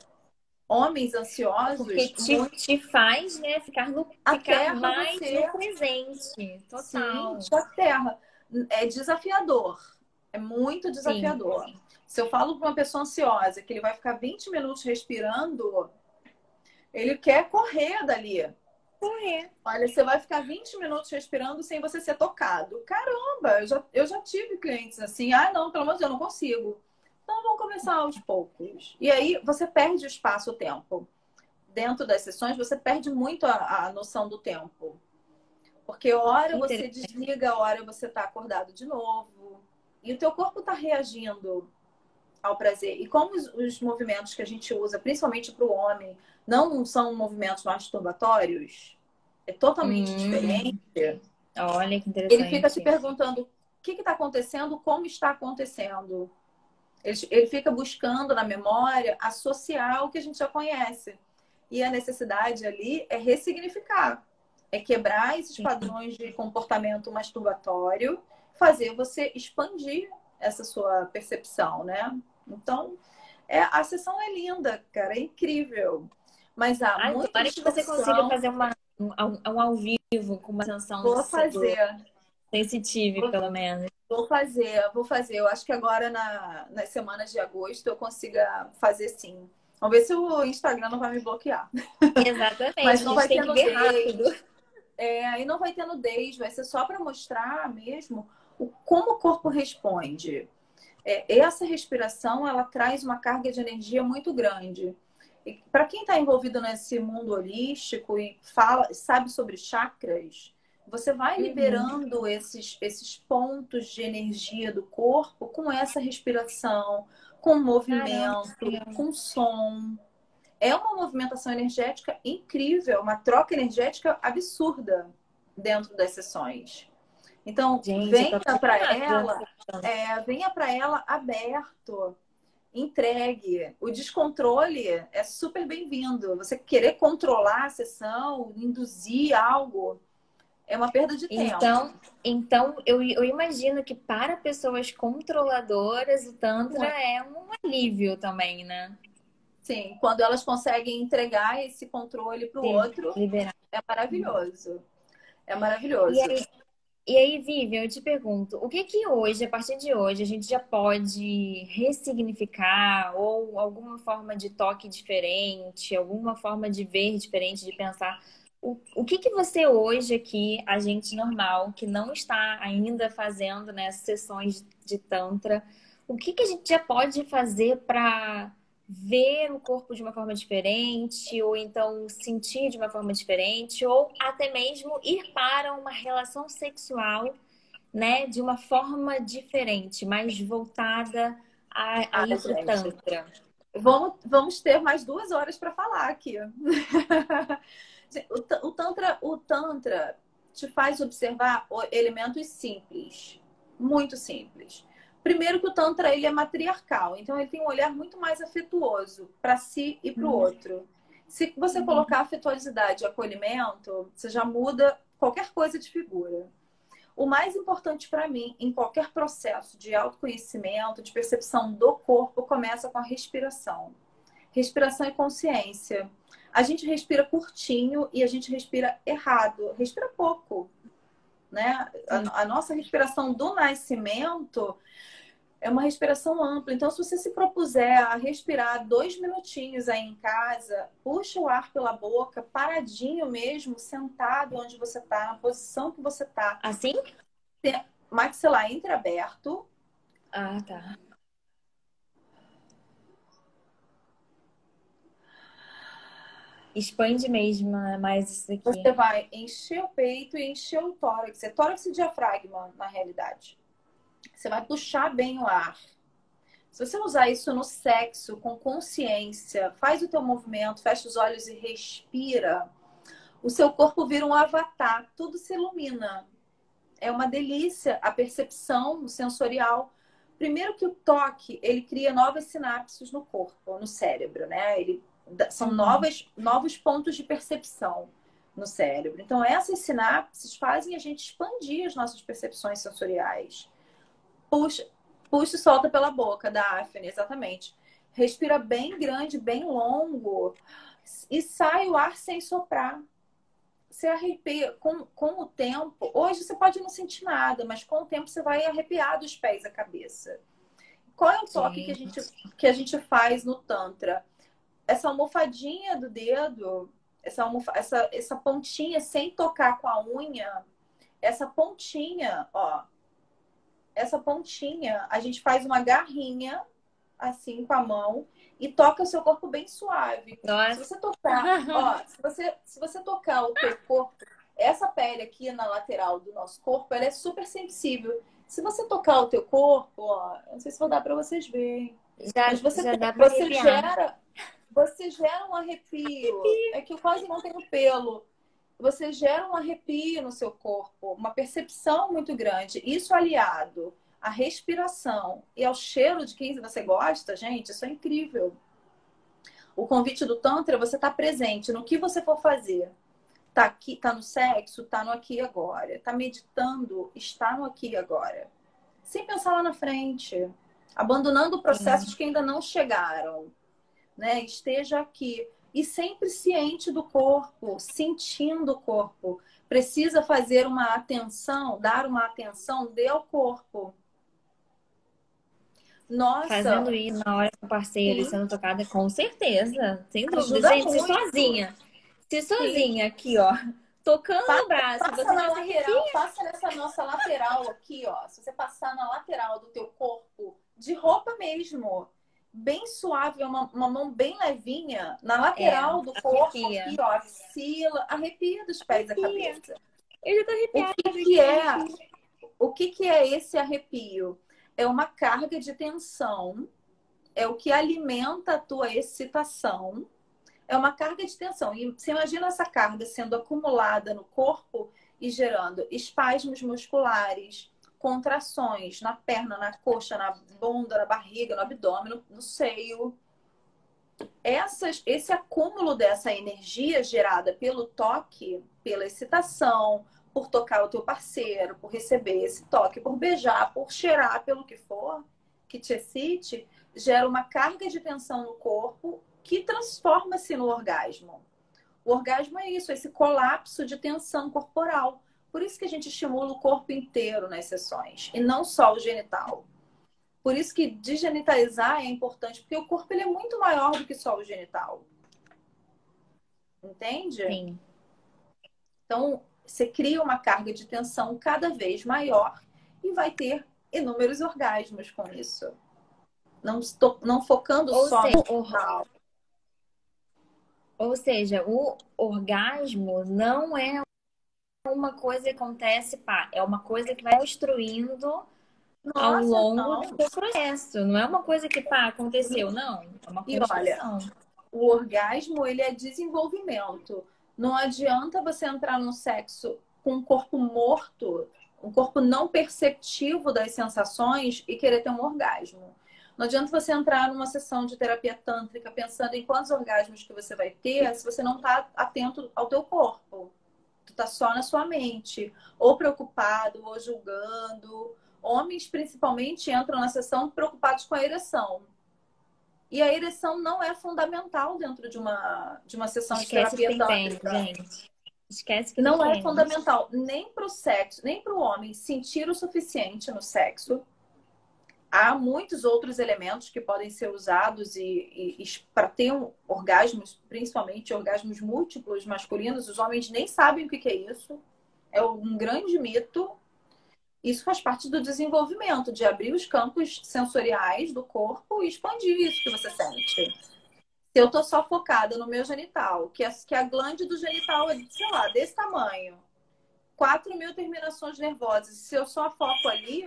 Homens porque ansiosos, te, muito te faz, né, ficar, no, ficar aterra mais você. no presente. Sim, Total. te aterra. É desafiador. É muito Sim. desafiador. Se eu falo para uma pessoa ansiosa que ele vai ficar vinte minutos respirando, ele quer correr dali. Correr. Olha, você vai ficar vinte minutos respirando sem você ser tocado. Caramba, eu já, eu já tive clientes assim. Ah, não, pelo amor de Deus, eu não consigo. Então vamos começar aos poucos. E aí você perde o espaço, o tempo. Dentro das sessões, você perde muito a, a noção do tempo. Porque hora Que você interessante. desliga, hora você está acordado de novo. E o teu corpo está reagindo ao prazer. E como os, os movimentos que a gente usa, principalmente para o homem, não são movimentos masturbatórios, é totalmente diferente. Hum, olha que Ele fica se interessante. perguntando o que está acontecendo, como está acontecendo. Ele, ele fica buscando na memória associar o que a gente já conhece. E a necessidade ali é ressignificar, é quebrar esses Sim. padrões de comportamento masturbatório, fazer você expandir essa sua percepção, né? Então, é, a sessão é linda, cara, é incrível. Mas há Ai, muita tomara que você consiga distorção. fazer uma, um, um ao vivo com uma sensação Vou do fazer, sensitive, vou, pelo menos. vou fazer, vou fazer. Eu acho que agora na, nas semanas de agosto eu consiga fazer sim. Vamos ver se o Instagram não vai me bloquear. Exatamente, Mas a não gente vai tem ter que ver rápido. nudez. É, aí não vai ter nudez, vai ser só para mostrar mesmo o, como o corpo responde. É, essa respiração, ela traz uma carga de energia muito grande. Para quem está envolvido nesse mundo holístico e fala, sabe sobre chakras, você vai liberando uhum. esses, esses pontos de energia do corpo com essa respiração, com movimento, Caramba. com som. É uma movimentação energética incrível, uma troca energética absurda dentro das sessões. Então, Gente, venha para ela, é, venha para ela aberto, entregue. O descontrole é super bem-vindo. Você querer controlar a sessão, induzir algo, é uma perda de tempo. Então, então eu, eu imagino que para pessoas controladoras, o Tantra é um alívio também, né? Sim, quando elas conseguem entregar esse controle para o outro, liberar. É maravilhoso. É maravilhoso. E aí, e aí, Vivian, eu te pergunto, o que que hoje, a partir de hoje, a gente já pode ressignificar ou alguma forma de toque diferente, alguma forma de ver diferente, de pensar? O, o que que você hoje aqui, a gente normal, que não está ainda fazendo, né, sessões de Tantra, o que que a gente já pode fazer para ver o corpo de uma forma diferente, ou então sentir de uma forma diferente, ou até mesmo ir para uma relação sexual, né, de uma forma diferente, mais voltada a, a ir para o Tantra? Vamos, vamos ter mais duas horas para falar aqui. O Tantra, o Tantra te faz observar elementos simples, muito simples. Primeiro que o Tantra ele é matriarcal, então ele tem um olhar muito mais afetuoso para si e para o uhum. outro. Se você uhum. colocar afetuosidade e acolhimento, você já muda qualquer coisa de figura. O mais importante para mim, em qualquer processo de autoconhecimento, de percepção do corpo, começa com a respiração. Respiração e consciência. A gente respira curtinho e a gente respira errado. Respira pouco, né? A, a nossa respiração do nascimento é uma respiração ampla. Então, se você se propuser a respirar dois minutinhos aí em casa, puxa o ar pela boca, paradinho mesmo, sentado onde você está, na posição que você está. Assim? Maxilar entreaberto. Ah, tá. Expande mesmo, né? Mais isso aqui. Você vai encher o peito e encher o tórax. É tórax e diafragma, na realidade. Você vai puxar bem o ar. Se você usar isso no sexo, com consciência, faz o teu movimento, fecha os olhos e respira, o seu corpo vira um avatar, tudo se ilumina. É uma delícia a percepção sensorial. Primeiro que o toque, ele cria novas sinapses no corpo, no cérebro, né? Ele, são novas, novos pontos de percepção no cérebro. Então, essas sinapses fazem a gente expandir as nossas percepções sensoriais. Puxa, puxa e solta pela boca, Daphne, exatamente. Respira bem grande, bem longo e sai o ar sem soprar. Você arrepia com, com o tempo. Hoje você pode não sentir nada, mas com o tempo você vai arrepiar dos pés à cabeça. Qual é o toque que a, gente, que a gente faz no Tantra? Essa almofadinha do dedo, essa, almof... essa, essa pontinha sem tocar com a unha, essa pontinha, ó, essa pontinha, a gente faz uma garrinha assim com a mão e toca o seu corpo bem suave. Nossa. Se você tocar, ó, se você, se você tocar o teu corpo, essa pele aqui na lateral do nosso corpo, ela é super sensível. Se você tocar o teu corpo, ó, não sei se vou dar para vocês verem. Já, mas você, já dá pra você gera, você gera um arrepio. É que eu quase não tenho pelo. Você gera um arrepio no seu corpo, uma percepção muito grande. Isso aliado à respiração e ao cheiro de quem você gosta, gente, isso é incrível. O convite do Tantra é você estar presente no que você for fazer. Tá aqui, tá no sexo, tá no aqui e agora. Tá meditando, está no aqui e agora. Sem pensar lá na frente. Abandonando processos que ainda não chegaram. Né? Esteja aqui. E sempre ciente do corpo, sentindo o corpo. Precisa fazer uma atenção, dar uma atenção, dê ao corpo. Nossa. Fazendo isso na hora que o parceiro Sim. sendo tocada, com certeza. Sem dúvida. Ajuda Gente, se muito. sozinha. Se sozinha Sim. aqui, ó. Tocando passa, o braço. Passa, você na já lateral, passa nessa nossa lateral aqui, ó. Se você passar na lateral do teu corpo, de roupa mesmo. bem suave, uma, uma mão bem levinha, na É, lateral do corpo, arrepia. aqui, ó, axila, arrepia dos pés à Arrepia. cabeça. Eu já tô O arrepiada. que que é, o que que é esse arrepio? É uma carga de tensão, é o que alimenta a tua excitação, é uma carga de tensão. E você imagina essa carga sendo acumulada no corpo e gerando espasmos musculares, contrações na perna, na coxa, na bunda, na barriga, no abdômen, no, no seio. Essas, esse acúmulo dessa energia gerada pelo toque, pela excitação, por tocar o teu parceiro, por receber esse toque, por beijar, por cheirar, pelo que for, que te excite, gera uma carga de tensão no corpo que transforma-se no orgasmo. O orgasmo é isso, esse colapso de tensão corporal. Por isso que a gente estimula o corpo inteiro nas sessões, e não só o genital. Por isso que desgenitalizar é importante, porque o corpo ele é muito maior do que só o genital. Entende? Sim. Então, você cria uma carga de tensão cada vez maior e vai ter inúmeros orgasmos com isso. Não, estou, não focando Ou só seja, no o- genital. Ou seja, o orgasmo não é uma coisa que acontece, pá, é uma coisa que vai construindo ao Nossa, longo não. do processo. Não é uma coisa que, pá, aconteceu, não. É uma E olha, construção. o orgasmo, ele é desenvolvimento. Não adianta você entrar no sexo com um corpo morto, um corpo não perceptivo das sensações e querer ter um orgasmo. Não adianta você entrar numa sessão de terapia tântrica pensando em quantos orgasmos que você vai ter se você não está atento ao teu corpo. Tu tá só na sua mente, ou preocupado, ou julgando. Homens, principalmente, entram na sessão preocupados com a ereção. E a ereção não é fundamental dentro de uma, de uma sessão de Esquece que terapia tem tempo, tântrica. gente. Esquece que Não tem é tempo. fundamental nem para o sexo, nem para o homem sentir o suficiente no sexo. Há muitos outros elementos que podem ser usados e, e, e para ter um, orgasmos, principalmente orgasmos múltiplos masculinos. Os homens nem sabem o que, que é isso. É um grande mito. Isso faz parte do desenvolvimento, de abrir os campos sensoriais do corpo e expandir isso que você sente. Se eu tô só focada no meu genital, que, é, que a glande do genital é, sei lá, desse tamanho, quatro mil terminações nervosas, se eu só foco ali,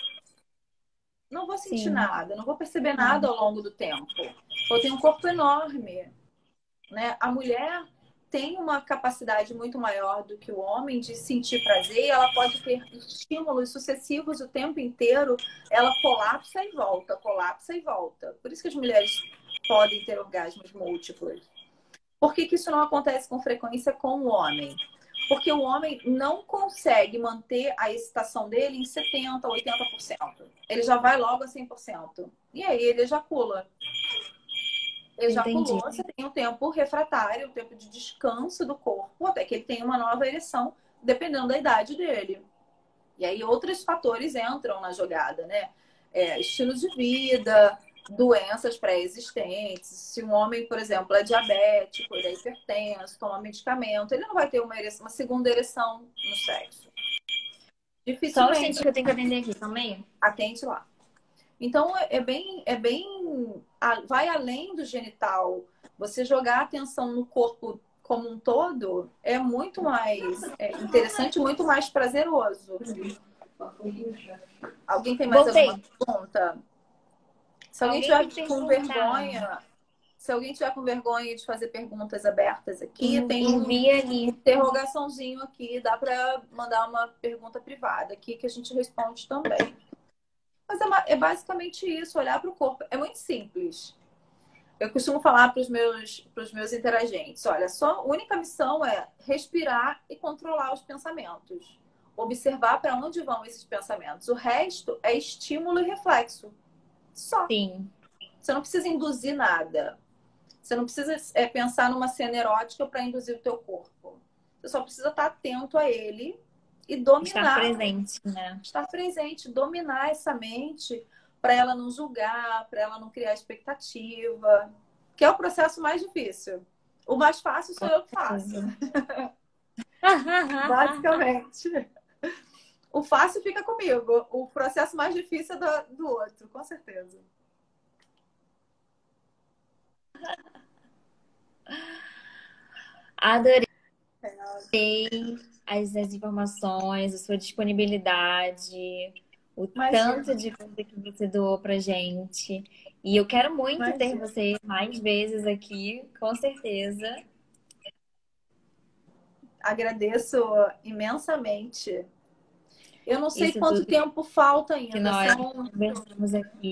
não vou sentir Sim. nada, não vou perceber nada ao longo do tempo. Eu tenho um corpo enorme, né? A mulher tem uma capacidade muito maior do que o homem de sentir prazer, e ela pode ter estímulos sucessivos o tempo inteiro, ela colapsa e volta, colapsa e volta. Por isso que as mulheres podem ter orgasmos múltiplos. Por que que isso não acontece com frequência com o homem? Porque o homem não consegue manter a excitação dele em setenta por cento, oitenta por cento. Ele já vai logo a cem por cento. E aí ele ejacula. Ejaculou, Entendi. você tem um tempo refratário, um tempo de descanso do corpo, até que ele tenha uma nova ereção, dependendo da idade dele. E aí outros fatores entram na jogada, né? É, estilo de vida, doenças pré-existentes. Se um homem, por exemplo, é diabético, ele é hipertenso, toma medicamento, ele não vai ter uma, ereção, uma segunda ereção no sexo. Só o Dificilmente. gente que eu tenho que atender aqui também. Atende lá. Então, é bem, é bem... Vai além do genital. Você jogar atenção no corpo como um todo é muito mais é interessante, muito mais prazeroso. Alguém tem mais Voltei. alguma pergunta? Se alguém Alguém tiver me com perguntar. vergonha, se alguém tiver com vergonha de fazer perguntas abertas aqui, En- tem um Envia ali. interrogaçãozinho aqui, dá para mandar uma pergunta privada aqui que a gente responde também. Mas é, é basicamente isso, olhar para o corpo. É muito simples. Eu costumo falar para os meus, pros meus interagentes, olha, só a única missão é respirar e controlar os pensamentos. Observar para onde vão esses pensamentos. O resto é estímulo e reflexo. Só. Sim. Você não precisa induzir nada. Você não precisa é, pensar numa cena erótica para induzir o teu corpo. Você só precisa estar atento a ele e dominar. Estar presente, né? Estar presente, dominar essa mente para ela não julgar, para ela não criar expectativa, que é o processo mais difícil. O mais fácil sou eu que faço. Basicamente. O fácil fica comigo. O processo mais difícil é do, do outro, com certeza. Adorei as, as informações, a sua disponibilidade, o Imagina, tanto de coisa que você doou pra gente. E eu quero muito ter imagina. você mais vezes aqui, com certeza. Agradeço imensamente. Eu não sei Isso quanto tudo tempo falta que ainda. nós São. conversamos aqui.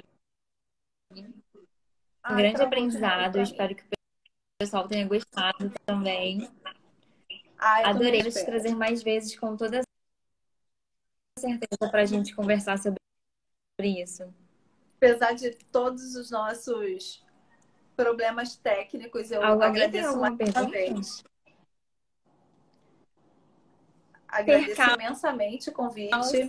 Um Ai, grande travou de novo aprendizado. Eu para mim. espero que o pessoal tenha gostado também. Ah, eu também Adorei te espero. trazer mais vezes, com toda certeza, para a gente conversar sobre isso. Apesar de todos os nossos problemas técnicos, eu Alguém tem agradeço mais alguma uma pergunta? vez. Agradeço Percal. imensamente o convite.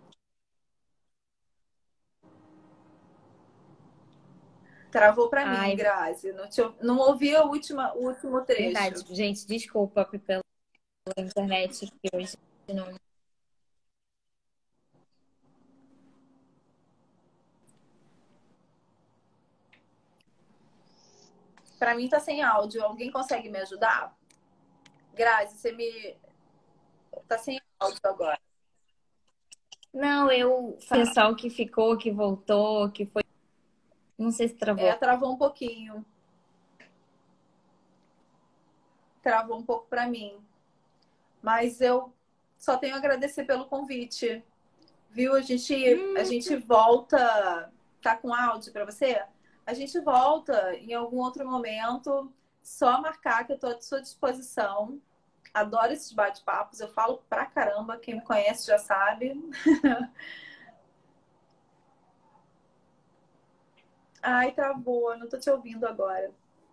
Travou para mim, Ai, Grazi. Não, te, não ouvi a última, o último verdade. trecho. Gente, desculpa pela internet que hoje não. Para mim tá sem áudio. Alguém consegue me ajudar? Grazi, você me. Tá sem áudio agora. Não, eu. O pessoal que ficou, que voltou, que foi. Não sei se É, travou. travou um pouquinho. Travou um pouco para mim. Mas eu só tenho a agradecer pelo convite. Viu? A gente, a Hum, gente volta. Tá com áudio para você? A gente volta em algum outro momento. Só marcar que eu tô à sua disposição. Adoro esses bate-papos. Eu falo pra caramba. Quem me conhece já sabe. Ai, travou. Não tô te ouvindo agora.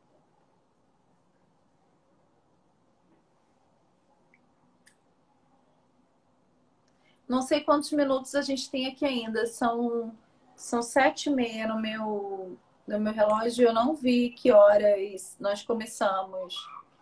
Não sei quantos minutos a gente tem aqui ainda. São, são sete e meia no meu, no meu relógio. Eu não vi que horas nós começamos.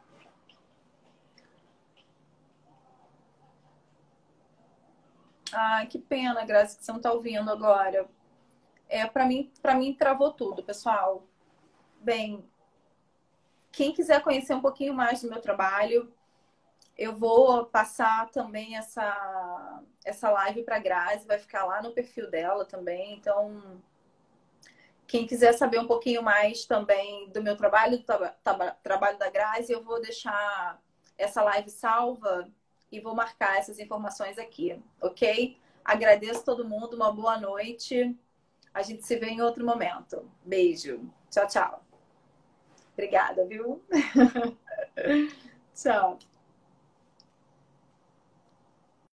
Ai, que pena, Graça, que você não tá ouvindo agora. É, para mim, para mim travou tudo, pessoal. Bem, quem quiser conhecer um pouquinho mais do meu trabalho, eu vou passar também essa essa live para Grazi, vai ficar lá no perfil dela também. Então, quem quiser saber um pouquinho mais também do meu trabalho, do tra tra trabalho da Grazi, eu vou deixar essa live salva e vou marcar essas informações aqui, ok? Agradeço todo mundo, uma boa noite. A gente se vê em outro momento. Beijo. Tchau, tchau. Obrigada, viu? Tchau.